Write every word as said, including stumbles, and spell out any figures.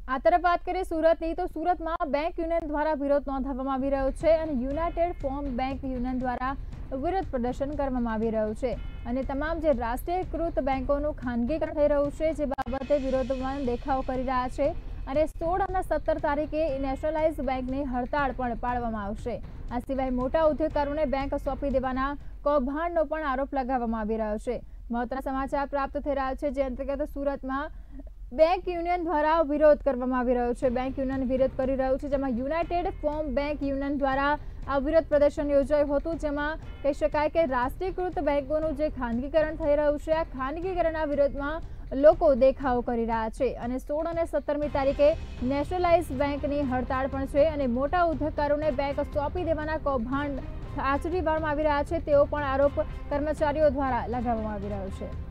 આ તરફ વાત કરીએ સુરતની તો સુરતમાં બેંક યુનિયન દ્વારા વિરોધ નોંધાવવામાં આવી રહ્યો છે અને યુનાઇટેડ ફોર્મ બેંક યુનિયન દ્વારા વિરોધ પ્રદર્શન કરવામાં આવી રહ્યું છે અને તમામ જે રાષ્ટ્રીયકૃત બેંકોનું ખાનગીકરણ થઈ રહ્યું છે જે બાબતે વિરોધમાં દેખાવ કરી રહ્યા છે અને સોળ અને સત્તર તારીખે નેશનલાઇઝ બેંકની હડતાળ પણ પાડવામાં આવશે। આ સિવાય મોટા ઉદ્યોગકારોને બેંક સોંપી દેવાના કૌભાંડનો પણ આરોપ લગાવવામાં આવી રહ્યો છે। મહત્વના સમાચાર પ્રાપ્ત થઈ રહ્યા છે જે અંતર્ગત સુરતમાં બેંક યુનિયન દ્વારા વિરોધ કરવામાં આવી રહ્યો છે। બેંક યુનિયન વિરોધ કરી રહ્યું છે જેમાં યુનાઇટેડ ફોર્મ બેંક યુનિયન દ્વારા આ વિરોધ પ્રદર્શન યોજાયું હતું જેમાં કહી શકાય કે રાષ્ટ્રીયકૃત બેંકોનું જે ખાનગીકરણ થઈ રહ્યું છે આ ખાનગીકરણના વિરોધમાં લોકો દેખાવ કરી રહ્યા છે અને સોળ અને સત્તરમી તારીખે નેશનલાઇઝ બેંકની હડતાળ પણ છે અને મોટા ઉદ્યોગકારોને બેંક સોંપી દેવાના કૌભાંડ આચરી પાડવામાં આવી રહ્યા છે તેવો પણ આરોપ કર્મચારીઓ દ્વારા લગાવવામાં આવી રહ્યો છે।